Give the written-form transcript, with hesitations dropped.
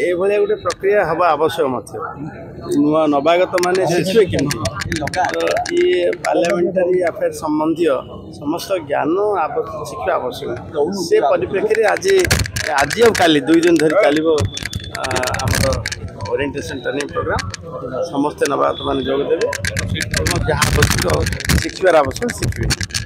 एभलिया गोटे प्रक्रिया हवा आवश्यक नुआ नवागत माने शिशु ये पार्लियामेंटारी अफेयर संबंधी समस्त ज्ञान शिक्षा आवश्यक से परिप्रेक्षी आज आज और काली 2 दिन धरी चलो ओरिएंटेशन ट्रेनिंग प्रोग्राम समस्त नवागत मान जोग देवे जहाँ आवश्यक शिक्षार आवश्यक शिखे।